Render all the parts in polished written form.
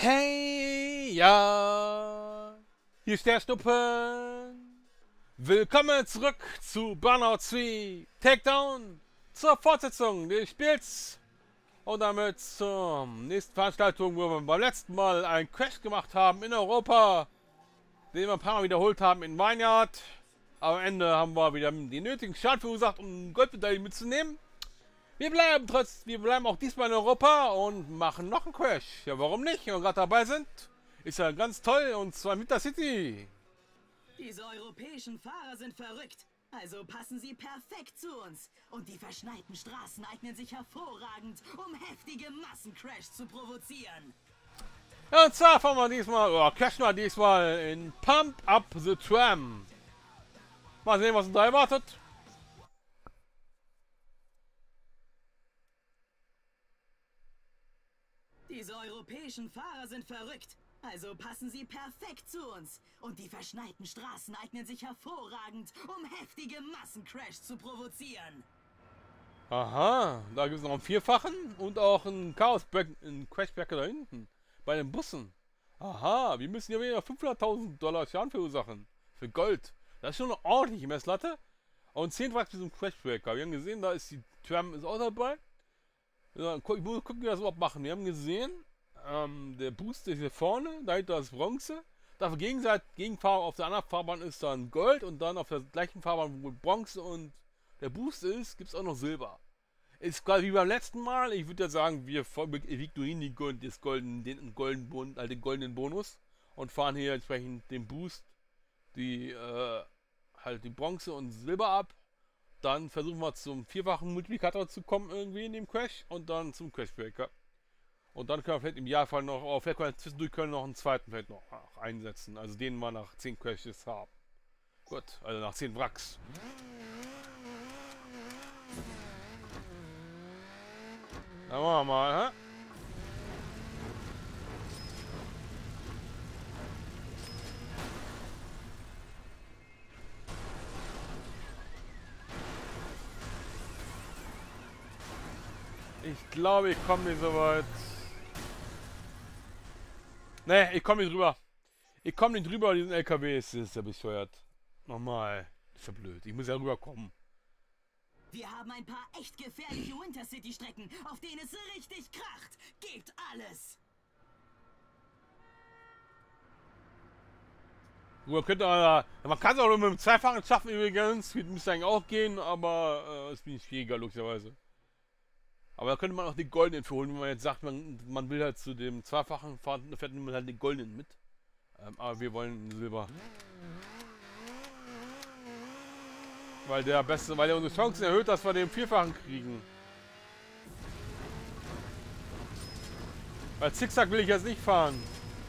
Hey, ja, hier ist der Schnuppen. Willkommen zurück zu Burnout 2 Takedown zur Fortsetzung des Spiels und damit zur nächsten Veranstaltung, wo wir beim letzten Mal einen Crash gemacht haben in Europa, den wir ein paar Mal wiederholt haben in Vineyard. Am Ende haben wir wieder den nötigen Schaden verursacht, um Goldmedaillen mitzunehmen. Wir bleiben auch diesmal in Europa und machen noch einen Crash. Ja, warum nicht? Wenn wir gerade dabei sind, ist ja ganz toll, und zwar mit der City. Diese europäischen Fahrer sind verrückt. Also passen sie perfekt zu uns. Und die verschneiten Straßen eignen sich hervorragend, um heftige Massencrashs zu provozieren. Ja, und zwar fahren wir diesmal, oder crashen wir diesmal in Pump Up the Tram. Mal sehen, was uns da erwartet. Diese europäischen Fahrer sind verrückt. Also passen sie perfekt zu uns. Und die verschneiten Straßen eignen sich hervorragend, um heftige Massencrashs zu provozieren. Aha, da gibt es noch einen Vierfachen und auch einen Crashbacker da hinten. Bei den Bussen. Aha, wir müssen ja wieder $500.000 Schaden verursachen. Für Gold. Das ist schon eine ordentliche Messlatte. Und 10 Watt für so einen Crashbreaker. Wir haben gesehen, da ist die Tram ist auch dabei. Ja, ich muss gucken, wie wir das überhaupt machen. Wir haben gesehen, der Boost ist hier vorne, dahinter ist Bronze. Dafür Gegenfahrer auf der anderen Fahrbahn ist dann Gold und dann auf der gleichen Fahrbahn, wo Bronze und der Boost ist, gibt es auch noch Silber. Ist quasi wie beim letzten Mal. Ich würde ja sagen, wir ignorieren den goldenen Bonus und fahren hier entsprechend den Boost, halt die Bronze und Silber ab. Dann versuchen wir zum vierfachen Multiplikator zu kommen irgendwie in dem Crash und dann zum Crashbreaker. Und dann können wir vielleicht im Jahrfall noch, vielleicht können wir zwischendurch noch einen zweiten vielleicht noch einsetzen. Also den wir nach 10 Crashes haben. Gut, also nach 10 Wracks. Dann machen wir mal, hä? Ich glaube, ich komme nicht so weit. Ne, ich komme nicht rüber. Ich komme nicht rüber, diesen LKW. Das ist ja bescheuert. Nochmal. Das ist ja blöd. Ich muss ja rüberkommen. Wir haben ein paar echt gefährliche Wintercity-Strecken, auf denen es richtig kracht. Gebt alles! Man kann es auch nur mit dem Zweifachen schaffen übrigens. Müsste eigentlich auch gehen, aber es ist nicht schwieriger, logischerweise. Aber da könnte man auch den goldenen für holen, wenn man jetzt sagt, man will halt zu dem Zweifachen fahren, dann fährt man halt den goldenen mit. Aber wir wollen Silber. Weil der unsere Chancen erhöht, dass wir den Vierfachen kriegen. Weil Zickzack will ich jetzt nicht fahren.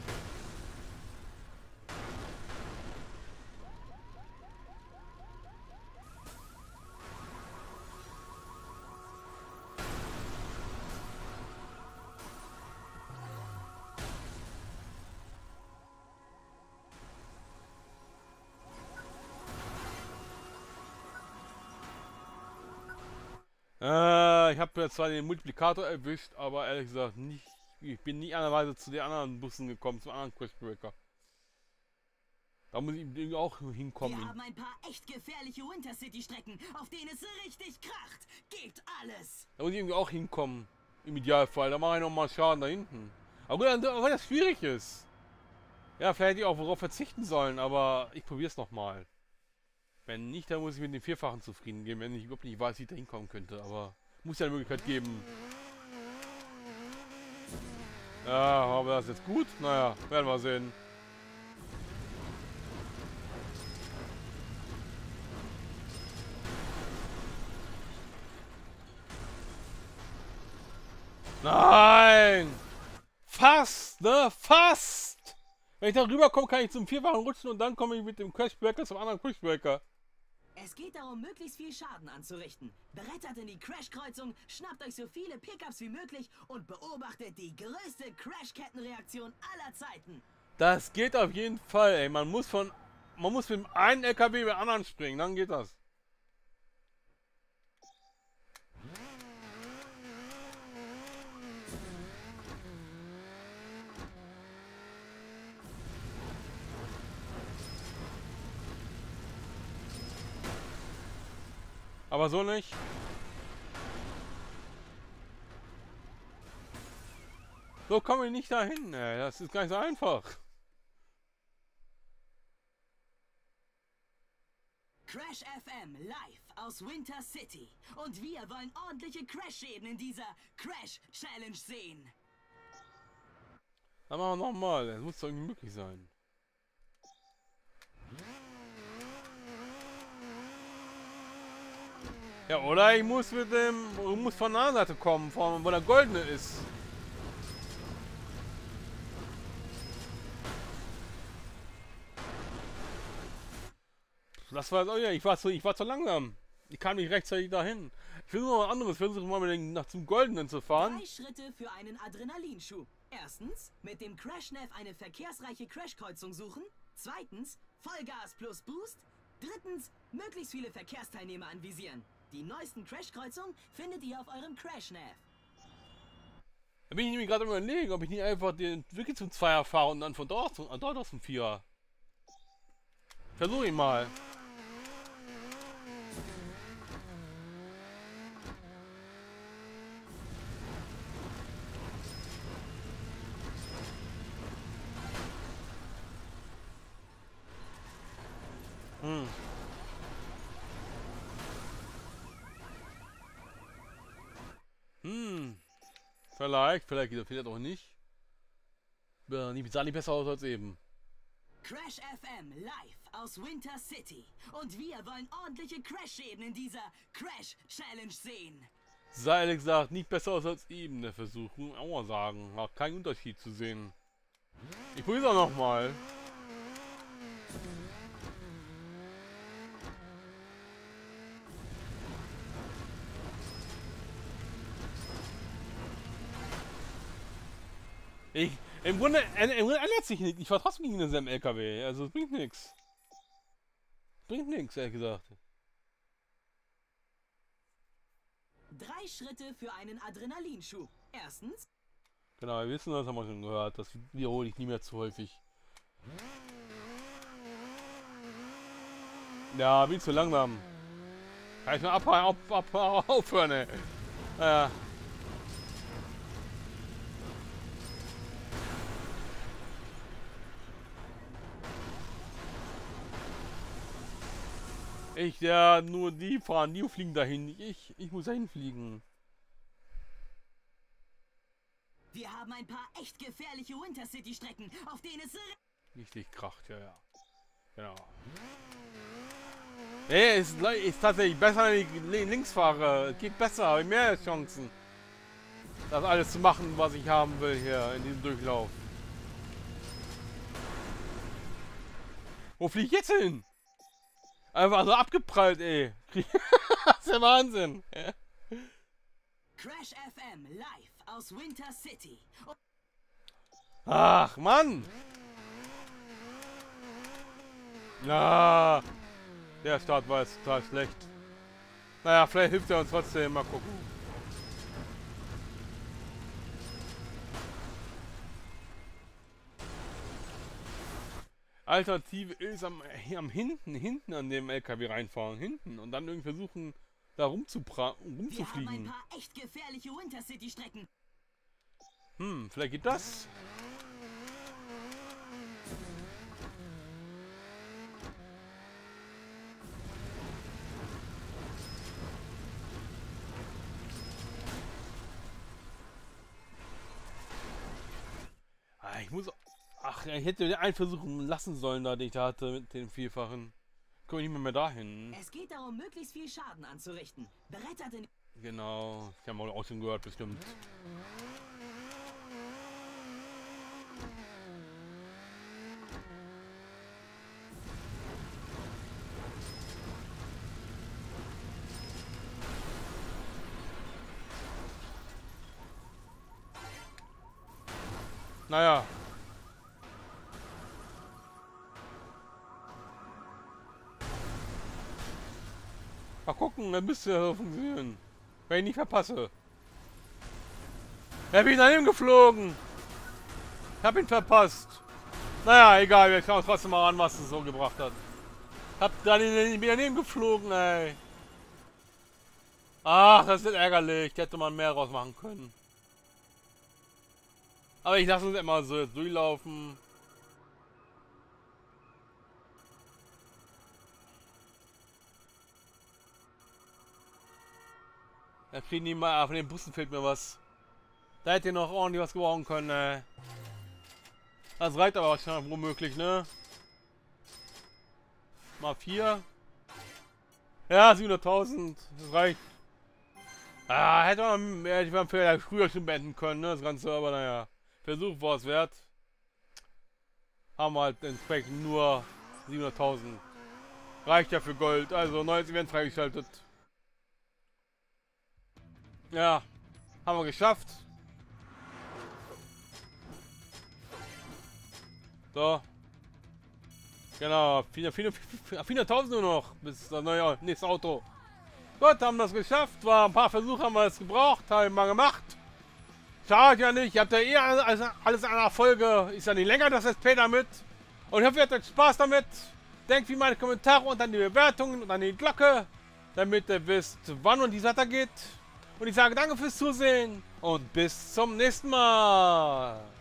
Ich habe jetzt zwar den Multiplikator erwischt, aber ehrlich gesagt nicht. Ich bin nie anderweise zu den anderen Bussen gekommen, zum anderen Crashbreaker. Da muss ich irgendwie auch hinkommen. Wir haben ein paar echt gefährliche Wintercity-Strecken, auf denen es richtig kracht. Gebt alles! Da muss ich irgendwie auch hinkommen. Im Idealfall. Da mache ich nochmal Schaden da hinten. Aber gut, weil das schwierig ist. Ja, vielleicht hätte ich auch darauf verzichten sollen, aber ich probiere es nochmal. Wenn nicht, dann muss ich mit dem Vierfachen zufrieden geben, wenn ich überhaupt nicht weiß, wie ich da hinkommen könnte. Aber muss ja eine Möglichkeit geben. Ja, haben wir das jetzt gut? Naja, werden wir sehen. Nein! Fast, ne? Fast! Wenn ich da rüberkomme, kann ich zum Vierfachen rutschen und dann komme ich mit dem Crashbreaker zum anderen Crashbreaker. Es geht darum, möglichst viel Schaden anzurichten. Brettert in die Crashkreuzung, schnappt euch so viele Pickups wie möglich und beobachtet die größte Crashkettenreaktion aller Zeiten. Das geht auf jeden Fall, ey. Man muss mit dem einen LKW über den anderen springen, dann geht das. Aber so nicht. So kommen wir nicht dahin, ey. Das ist gar nicht so einfach. Crash FM live aus Winter City. Und wir wollen ordentliche Crash-Schäden in dieser Crash-Challenge sehen. Dann machen wir nochmal. Das muss doch irgendwie möglich sein. Ja, oder ich muss von der anderen Seite kommen, wo der goldene ist. Das war oh ja, ich war zu langsam. Ich kam nicht rechtzeitig dahin. Ich versuche mal was anderes. Ich versuche mal zum Goldenen zu fahren. 3 Schritte für einen Adrenalinschub. Erstens, mit dem Crashnev eine verkehrsreiche Crashkreuzung suchen. Zweitens, Vollgas plus Boost. Drittens, möglichst viele Verkehrsteilnehmer anvisieren. Die neuesten Crashkreuzungen findet ihr auf eurem Crashnev. Da bin ich nämlich gerade überlegen, ob ich nicht einfach den wirklich zum Zweier fahre und dann von dort aus zum Vierer. Versuche ich mal. Vielleicht geht das auch nicht. Sah nicht besser aus als eben. Crash FM live aus Winter City. Und wir wollen ordentliche Crash-Schäden in dieser Crash-Challenge sehen. Sah ehrlich gesagt nicht besser aus als eben der Versuch. Muss ich auch mal sagen. Hat keinen Unterschied zu sehen. Ich probiere es auch nochmal. Im Grunde ändert sich nichts. Ich fahre trotzdem gegen denselben LKW. Also es bringt nichts. Bringt nichts, ehrlich gesagt. 3 Schritte für einen Adrenalinschub. Erstens. Genau, wir wissen, das haben wir schon gehört. Das wiederhole ich nie mehr zu häufig. Ja, bin zu langsam. Kann ich mal aufhören, ey. Naja. Nur die fahren, die fliegen dahin, nicht ich muss dahin fliegen. Wir haben ein paar echt gefährliche Winter City Strecken, auf denen es richtig kracht, ja. Genau. Nee, ist tatsächlich besser, wenn ich links fahre. Geht besser, habe ich mehr Chancen, das alles zu machen, was ich haben will hier in diesem Durchlauf. Wo fliege ich jetzt hin? Einfach so abgeprallt, ey. Das ist der Wahnsinn. Ja. Crash FM live aus Winter City. Ach, Mann. Ja. Der Start war jetzt total schlecht. Naja, vielleicht hilft er uns trotzdem. Mal gucken. Alternative ist am hinten an dem LKW reinfahren, hinten und dann irgendwie versuchen, da rumzufliegen. Wir haben ein paar echt gefährliche Winter City Strecken. Vielleicht geht das. Ich muss... Ach, ich hätte den einen versuchen lassen sollen, da den ich da hatte mit den Vielfachen. Komme ich nicht mehr dahin. Es geht darum, möglichst viel Schaden anzurichten. Brettert in... Genau, ich habe auch schon gehört, bestimmt. Naja. Mal gucken, dann müsste ja funktionieren. Wenn ich nicht verpasse. Er bin daneben geflogen. Ich hab ihn verpasst. Naja, egal, wir schauen uns trotzdem mal an, was es so gebracht hat. Hab dann daneben geflogen, ey. Ach, das ist ärgerlich. Da hätte man mehr draus machen können. Aber ich lasse uns immer so jetzt durchlaufen. Da kriegen die mal, von den Bussen fehlt mir was. Da hätte ihr noch ordentlich was gebrauchen können, ey. Das reicht aber wahrscheinlich womöglich, ne? Mal 4. Ja, 700.000. Das reicht. Ah, hätte man vielleicht früher schon beenden können, ne? Das Ganze, aber naja. Versuch war es wert. Haben wir halt entsprechend nur 700.000. Reicht ja für Gold. Also, neues Event freigeschaltet. Ja. Haben wir geschafft. So. Genau. 400.000 nur noch. Bis das neue nächste Auto. Gut, haben das geschafft. War ein paar Versuche haben wir es gebraucht. Haben wir mal gemacht. Schade ja nicht. Ihr habt ja eh alles in einer Folge. Ist ja nicht länger das SP damit. Und ich hoffe, ihr hattet Spaß damit. Denkt wie meine Kommentare und an die Bewertungen und an die Glocke. Damit ihr wisst, wann und wie es weitergeht. Und ich sage danke fürs Zusehen. Und bis zum nächsten Mal.